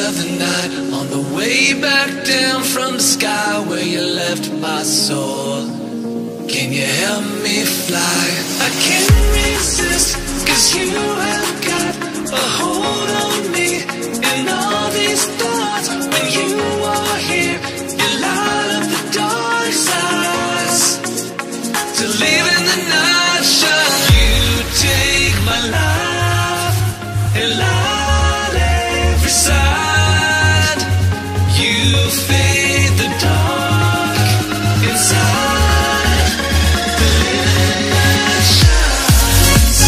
of the night, on the way back down from the sky where you left my soul. Can you help me fly? I can't resist, 'cause you have got a hold on me. And all these thoughts, when you are here, you light up the dark sides. To live in the night shine, you take my life and light every side. You fade the dark inside. The living night shines.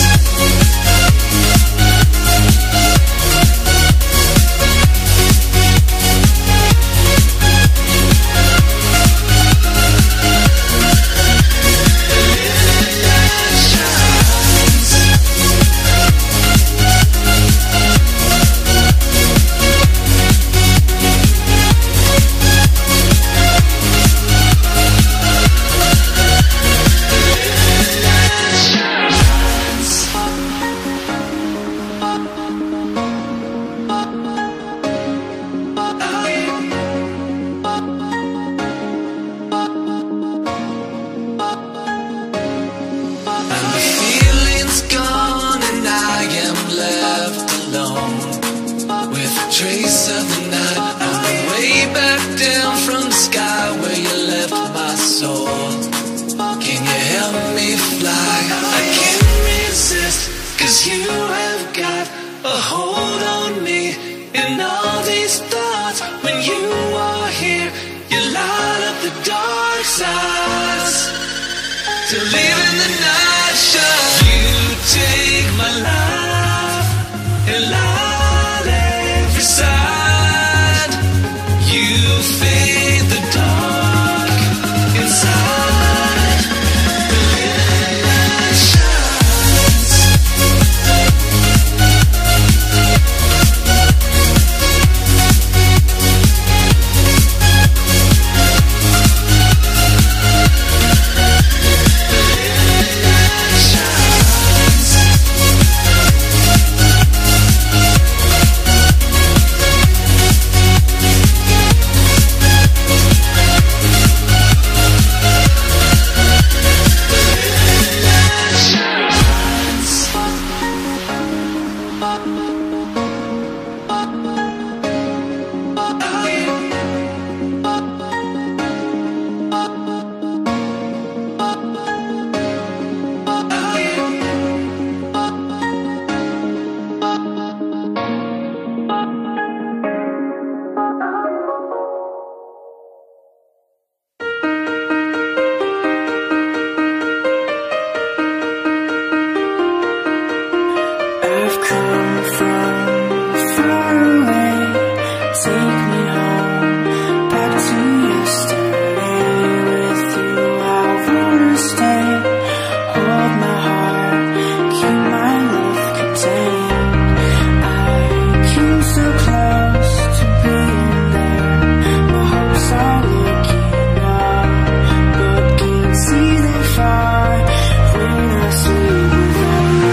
Trace of the night, on the way back down from the sky where you left my soul. Can you help me fly? I can't resist, 'cause you have got a hold on me. And all these thoughts, when you are here, you light up the dark sides. To live in the night shine, you take my life and light every side. You fade the dark inside. The living night shines.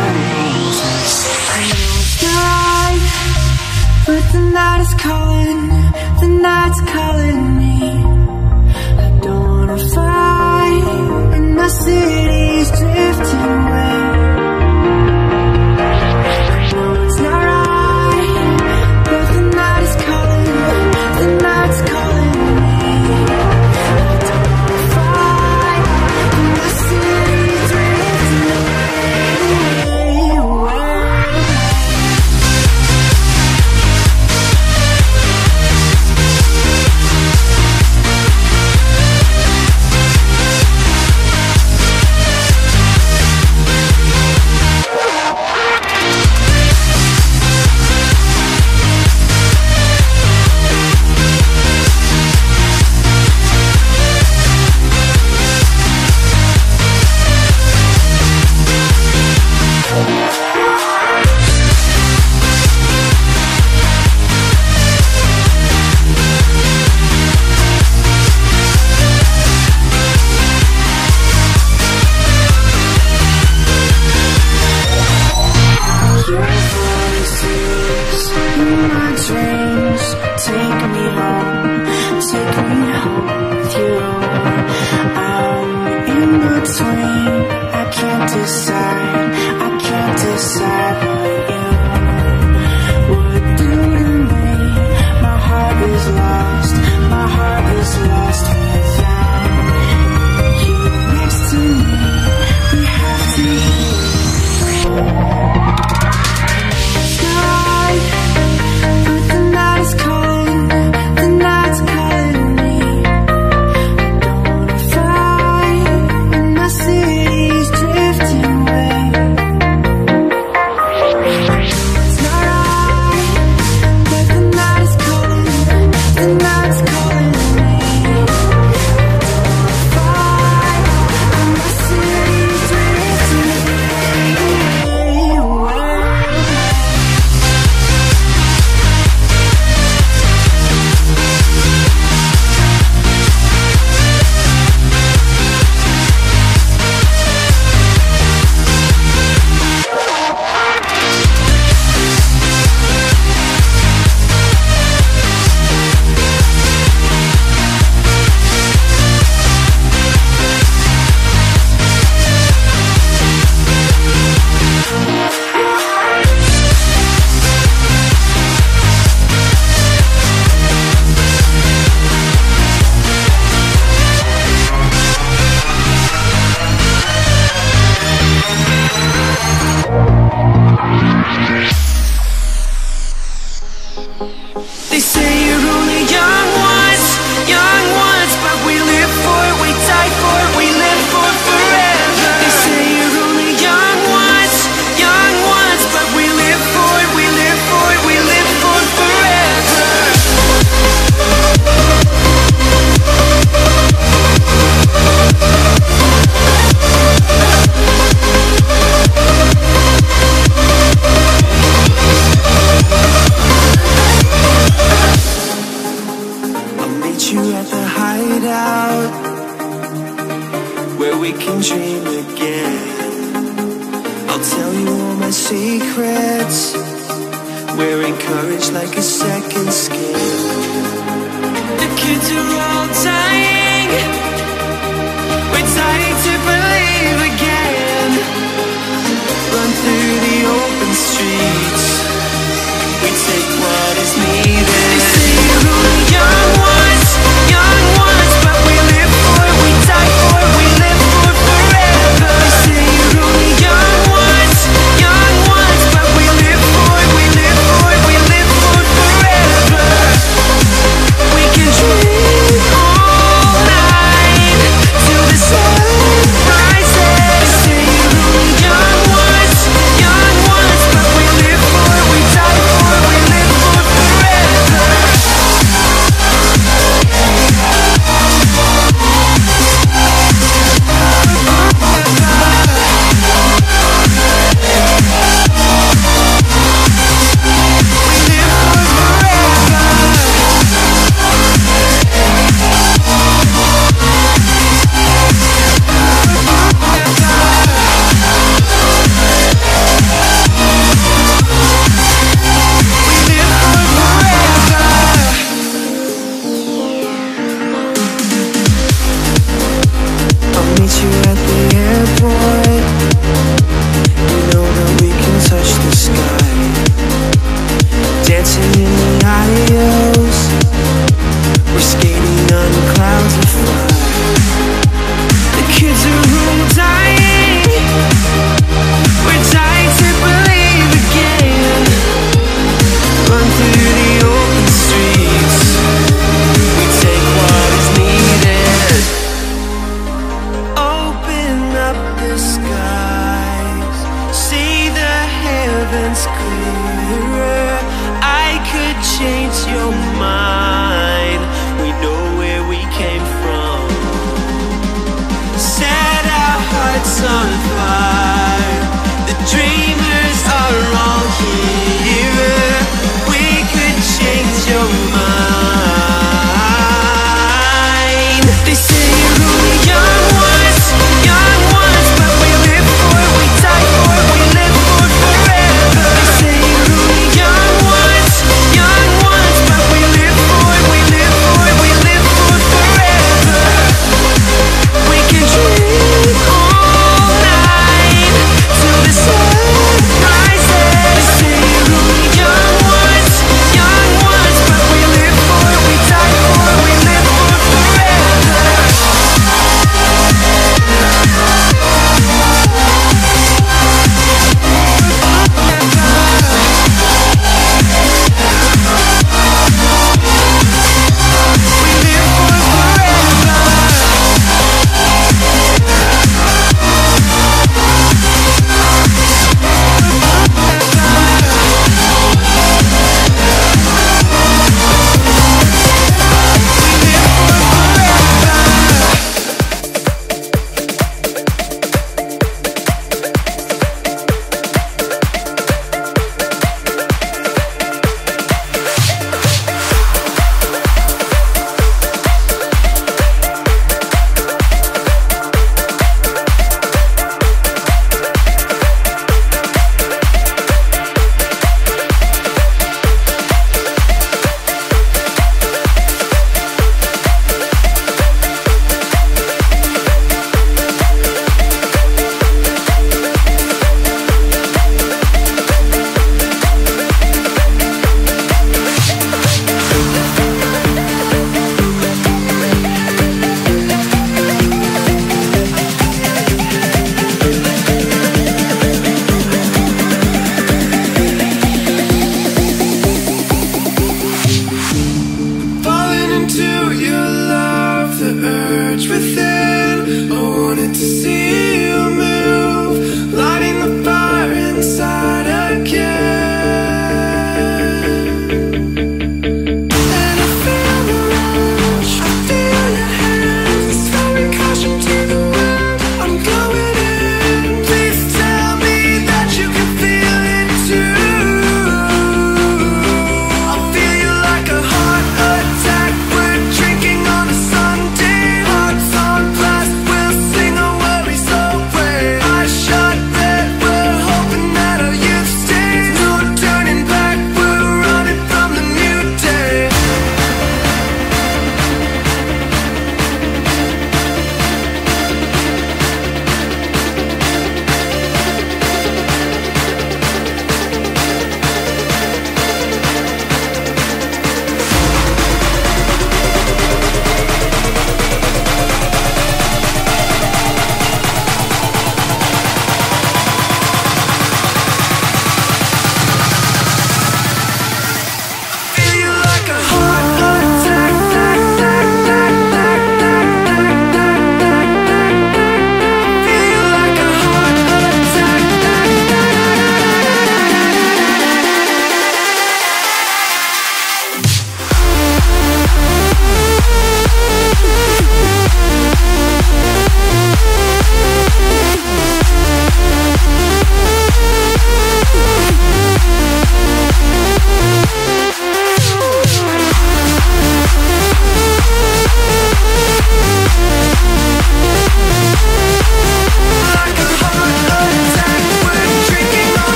But the night is calling. between. I can't decide, I can't decide what you would do to me. My heart is lost, my heart is lost without you next to me. We have to sky, but the night is calling, the night's calling me. I don't wanna fight when the city's drifting away. It's not right, but the night is calling, the night's calling me. I don't wanna fight when the city's drifting away. They say you're only young ones, but we live for it, we die for it, we live for forever. They say you're only young ones, but we live for it, we live for it, we live for forever. I'll meet you at the hideout, where we can dream again. I'll tell you all my secrets, wearing courage like a second skin. The kids are all dying, we're dying to believe again. Run through the open streets, we take what is needed. They say you're only young ones, but we live for it, we die for it, we live for forever. They say you're only young ones, but we live for it, we live for it, we live for forever. We can dream all night till the sun rises. They say you're only young ones, but we live for it, we die for it, we live for forever. I'll meet you at the airport, you know that we can touch the sky. Dancing in the aisles, we're skating on clouds of fire. The kids are all dying, we're dying to believe again. Run through the open streets, we take what is needed. Open up the skies, see the heavens clearer. I could change your mind, we know where we came from. Set our hearts on fire, the dreamers are all here. We could change your mind. They say you're only young ones, but we live for it, we die for it, we live for forever. They say you're only young ones, but we live for it, we live for it, we live for forever. We can dream on see